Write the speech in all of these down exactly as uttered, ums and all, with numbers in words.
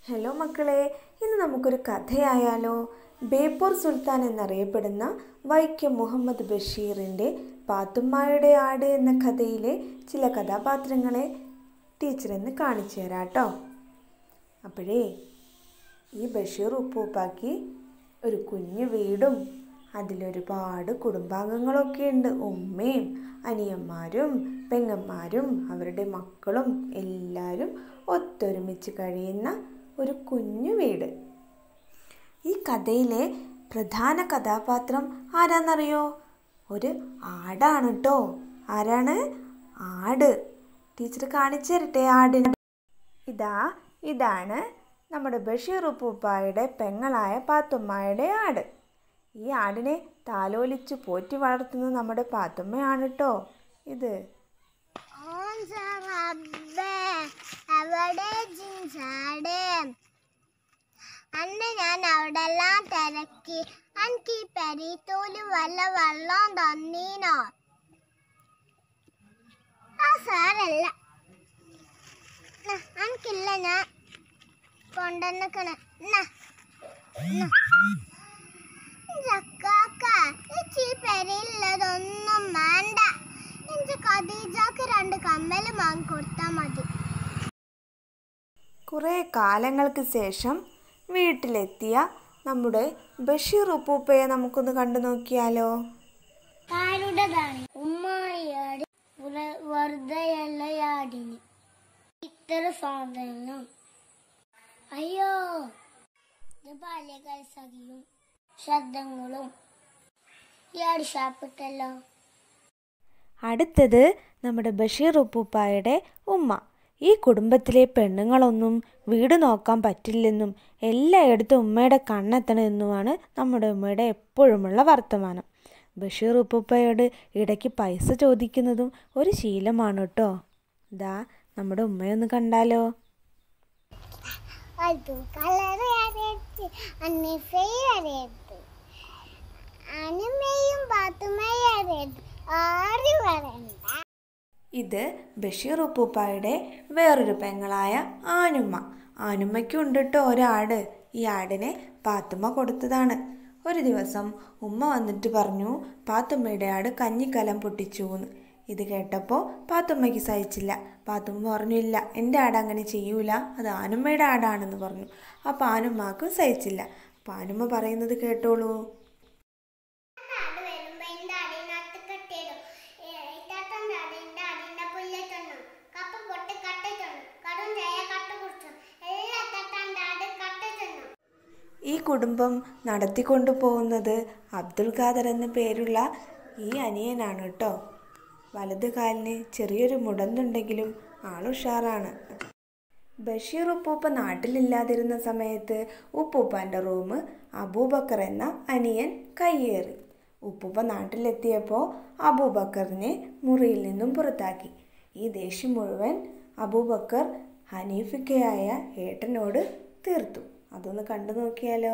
Hello മക്കളെ, ഇന്ന് നമുക്കൊരു കഥയായാലോ? ബേപ്പൂർ സുൽത്താൻ എന്നറിയപ്പെടുന്ന വൈക്കം മുഹമ്മദ് ബഷീറിൻ്റെ പാത്തുമ്മായുടെ ആട് എന്ന കഥയിലെ ചില കഥാപാത്രങ്ങളെ ടീച്ചർ ഇന്ന് കാണിച്ചു തരാം കേട്ടോ. അപ്പോഴേ ഈ ബഷീർ ഉപ്പൂപ്പാക്ക് ഒരു കുഞ്ഞു വീടും അതിലൊരുപാട് കുടുംബാംഗങ്ങളൊക്കെ ഉണ്ട്. ഉമ്മയും അനിയന്മാരും പെങ്ങന്മാരും അവരുടെ മക്കളും എല്ലാവരും ഒത്തൊരുമിച്ച് കഴിയുന്ന ഒരു കുഞ്ഞു വീട്. ഈ കഥയിലെ പ്രധാന കഥാപാത്രം ആരാന്നറിയോ? ഒരു ആടാണ് കേട്ടോ. ആരാണ്? ആട്. ടീച്ചർ കാണിച്ചു തരട്ടെ ആടിനെ. ഇതാ ഇതാണ് നമ്മുടെ ബഷീർ ഉപ്പൂപ്പായുടെ പെങ്ങളായ പാത്തുമ്മയുടെ ആട്. ഈ ആടിനെ താലോലിച്ച് പോറ്റി വളർത്തുന്നത് നമ്മുടെ പാത്തുമ്മയാണ് കേട്ടോ. ഇത് അന്ന് ഞാൻ അവിടെ എല്ലാം തിരക്കി. എനിക്ക് ഈ പെരീത്തോല് വല്ല വെള്ളം തന്നീനോ? ആ സാരല്ല, എനിക്കില്ല, ഞാൻ കൊണ്ടുവന്നിക്കണ. ചക്കാക്ക ഈ പെരയിലുള്ളതൊന്നും വേണ്ട. എനിക്ക് ഖദീജക്ക് രണ്ട് കമ്മല് വാങ്ങി കൊടുത്താൽ മതി. കുറേ കാലങ്ങൾക്ക് ശേഷം വീട്ടിലെത്തിയ നമ്മുടെ ബഷീർ ഉപ്പൂപ്പയെ നമുക്കൊന്ന് കണ്ടു നോക്കിയാലോ? ആരുടേതാണ്? ഉമ്മായാടി വെറുതെയല്ലയാടിന് ഇത്ര സാധനം. അയ്യോ, ബാല്യകാല സഖിയും ശബ്ദങ്ങളും ഇയാട് ഷാപ്പിട്ടല്ലോ. അടുത്തത് നമ്മുടെ ബഷീർ ഉപ്പൂപ്പായുടെ ഉമ്മ. ഈ കുടുംബത്തിലെ പെണ്ണുങ്ങളൊന്നും വീട് നോക്കാൻ പറ്റില്ലെന്നും എല്ലായിടത്തും ഉമ്മയുടെ കണ്ണെത്തണമെന്നുമാണ് നമ്മുടെ ഉമ്മയുടെ എപ്പോഴുമുള്ള വർത്തമാനം. ബഷീർ ഉപ്പൂപ്പയോട് ഇടയ്ക്ക് പൈസ ചോദിക്കുന്നതും ഒരു ശീലമാണ് കേട്ടോ. ഇതാ നമ്മുടെ ഉമ്മയൊന്ന് കണ്ടാലോ? ഇത് ബഷീർ ഉപ്പൂപ്പായുടെ വേറൊരു പെങ്ങളായ ആനുമ്മ. ആനുമ്മയ്ക്കും ഉണ്ട് കേട്ടോ ഒരാട്. ഈ ആടിനെ പാത്തുമ്മ കൊടുത്തതാണ്. ഒരു ദിവസം ഉമ്മ വന്നിട്ട് പറഞ്ഞു, പാത്തുമ്മയുടെ ആട് കഞ്ഞിക്കലം പൊട്ടിച്ചു എന്ന്. ഇത് കേട്ടപ്പോൾ പാത്തുമ്മയ്ക്ക് സഹിച്ചില്ല. പാത്തുമ്മ പറഞ്ഞു, ഇല്ല, എൻ്റെ ആട് അങ്ങനെ ചെയ്യൂല, അത് ആനുമ്മയുടെ ആടാണെന്ന് പറഞ്ഞു. അപ്പോൾ ആനുമ്മക്കും സഹിച്ചില്ല. അപ്പോൾ ആനുമ്മ പറയുന്നത് കേട്ടോളൂ. ഈ കുടുംബം നടത്തിക്കൊണ്ടു പോകുന്നത് അബ്ദുൽ ഖാദർ എന്ന പേരുള്ള ഈ അനിയനാണ് കേട്ടോ. വലത് കാലിന് ചെറിയൊരു മുടന്നുണ്ടെങ്കിലും ആളുഷാറാണ്. ബഷീർ ഉപ്പൂപ്പ നാട്ടിലില്ലാതിരുന്ന സമയത്ത് ഉപ്പൂപ്പാൻ്റെ റൂം അബൂബക്കർ എന്ന അനിയൻ കയ്യേറി. ഉപ്പൂപ്പ നാട്ടിലെത്തിയപ്പോൾ അബൂബക്കറിനെ മുറിയിൽ നിന്നും പുറത്താക്കി. ഈ ദേഷ്യം മുഴുവൻ അബൂബക്കർ ഹനീഫിക്കയായ ഏട്ടനോട് തീർത്തു. അതൊന്ന് കണ്ടു നോക്കിയാലോ?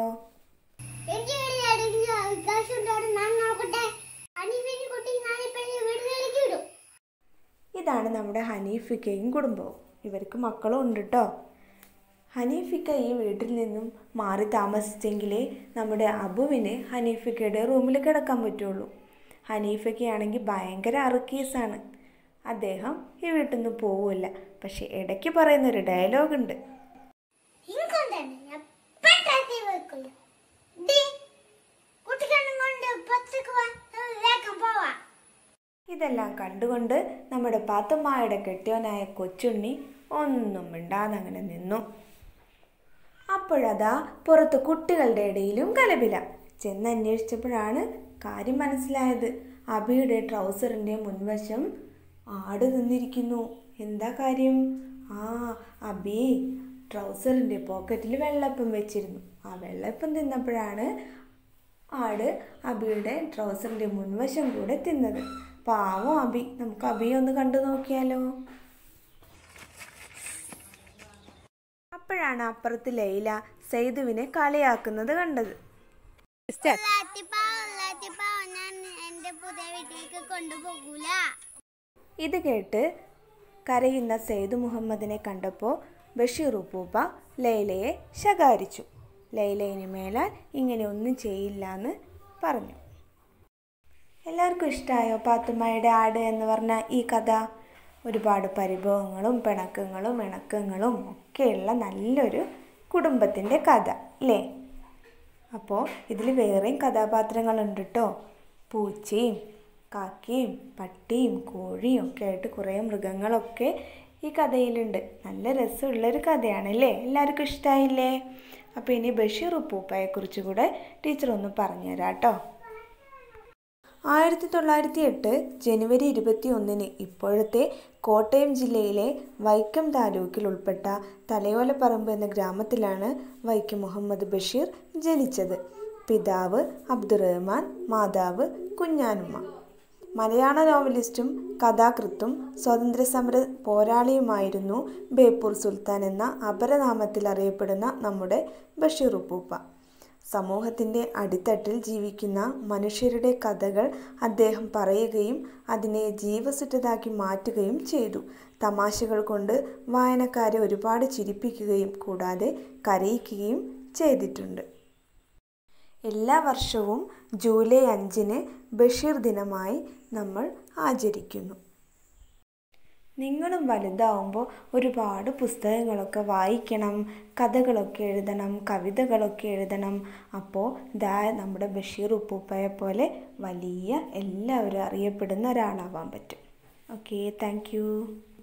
ഇതാണ് നമ്മുടെ ഹനീഫിക്കയും കുടുംബവും. ഇവർക്ക് മക്കളും ഉണ്ട് കേട്ടോ. ഹനീഫിക്ക ഈ വീട്ടിൽ നിന്നും മാറി താമസിച്ചെങ്കിലേ നമ്മുടെ അബുവിന് ഹനീഫിക്കയുടെ റൂമിൽ കിടക്കാൻ പറ്റുള്ളൂ. ഹനീഫിക്കയാണെങ്കിൽ ഭയങ്കര അറുക്കീസാണ്. അദ്ദേഹം ഈ വീട്ടിൽ നിന്ന് പോവില്ല. പക്ഷെ ഇടയ്ക്ക് പറയുന്നൊരു ഡയലോഗുണ്ട്. ഇതെല്ലാം കണ്ടുകൊണ്ട് നമ്മുടെ പാത്തുമ്മയുടെ കെട്ടിയോനായ കൊച്ചുണ്ണി ഒന്നും മിണ്ടാതെ അങ്ങനെ നിന്നു. അപ്പോഴതാ പുറത്ത് കുട്ടികളുടെ ഇടയിലും കലപില. ചെന്നന്വേഷിച്ചപ്പോഴാണ് കാര്യം മനസ്സിലായത്. അബിയുടെ ട്രൗസറിൻ്റെ മുൻവശം ആട് തിന്നിരിക്കുന്നു. എന്താ കാര്യം? ആ, അബി ട്രൗസറിൻ്റെ പോക്കറ്റിൽ വെള്ളപ്പം വെച്ചിരുന്നു. ആ വെള്ളപ്പം തിന്നപ്പോഴാണ് ആട് അബിയുടെ ട്രൗസറിൻ്റെ മുൻവശം കൂടെ തിന്നത്. പാവം അബി. നമുക്ക് അബിയെ ഒന്ന് കണ്ടു നോക്കിയാലോ? അപ്പോഴാണ് അപ്പുറത്ത് ലൈല സൈദുവിനെ കളിയാക്കുന്നത് കണ്ടത്. ഇത് കേട്ട് കരയുന്ന സെയ്ദ് മുഹമ്മദിനെ കണ്ടപ്പോൾ ബഷീർ ഉപ്പൂപ്പ ലൈലയെ ശകാരിച്ചു. ലൈല ഇനി മേലാൽ ഇങ്ങനെ ഒന്നും ചെയ്യില്ല എന്ന് പറഞ്ഞു. എല്ലാവർക്കും ഇഷ്ടമായോ പാത്തുമ്മയുടെ ആട് എന്ന് പറഞ്ഞ ഈ കഥ? ഒരുപാട് പരിഭവങ്ങളും പിണക്കങ്ങളും ഇണക്കങ്ങളും ഒക്കെയുള്ള നല്ലൊരു കുടുംബത്തിൻ്റെ കഥ അല്ലേ? അപ്പോൾ ഇതിൽ വേറെയും കഥാപാത്രങ്ങളുണ്ട് കേട്ടോ. പൂച്ചയും കാക്കയും പട്ടിയും കോഴിയും ഒക്കെ ആയിട്ട് കുറേ മൃഗങ്ങളൊക്കെ ഈ കഥയിലുണ്ട്. നല്ല രസമുള്ളൊരു കഥയാണല്ലേ? എല്ലാവർക്കും ഇഷ്ടമായില്ലേ? അപ്പോൾ ഇനി ബഷീർ ഉപ്പൂപ്പയെക്കുറിച്ച് കൂടെ ടീച്ചർ ഒന്ന് പറഞ്ഞുതരാം കേട്ടോ. ആയിരത്തി തൊള്ളായിരത്തി എട്ട് ജനുവരി ഇരുപത്തി ഒന്നിന് ഇപ്പോഴത്തെ കോട്ടയം ജില്ലയിലെ വൈക്കം താലൂക്കിൽ ഉൾപ്പെട്ട തലയോലപ്പറമ്പ് എന്ന ഗ്രാമത്തിലാണ് വൈക്കം മുഹമ്മദ് ബഷീർ ജനിച്ചത്. പിതാവ് അബ്ദുറഹ്മാൻ, മാതാവ് കുഞ്ഞാനുമ്മ. മലയാള നോവലിസ്റ്റും കഥാകൃത്തും സ്വാതന്ത്ര്യസമര പോരാളിയുമായിരുന്നു ബേപ്പൂർ സുൽത്താൻ എന്ന അപരനാമത്തിൽ അറിയപ്പെടുന്ന നമ്മുടെ ബഷീർ ഉപ്പൂപ്പ. സമൂഹത്തിൻ്റെ അടിത്തട്ടിൽ ജീവിക്കുന്ന മനുഷ്യരുടെ കഥകൾ അദ്ദേഹം പറയുകയും അതിനെ ജീവസുറ്റതാക്കി മാറ്റുകയും ചെയ്തു. തമാശകൾ കൊണ്ട് വായനക്കാരെ ഒരുപാട് ചിരിപ്പിക്കുകയും കൂടാതെ കരയിക്കുകയും ചെയ്തിട്ടുണ്ട്. എല്ലാ വർഷവും ജൂലൈ അഞ്ചിന് ബഷീർ ദിനമായി നമ്മൾ ആചരിക്കുന്നു. നിങ്ങളും വലുതാവുമ്പോൾ ഒരുപാട് പുസ്തകങ്ങളൊക്കെ വായിക്കണം, കഥകളൊക്കെ എഴുതണം, കവിതകളൊക്കെ എഴുതണം. അപ്പോൾ ദാ നമ്മുടെ ബഷീർ ഉപ്പൂപ്പയെ പോലെ വലിയ എല്ലാവരും അറിയപ്പെടുന്ന ഒരാളാവാൻ പറ്റും. Okay, thank U.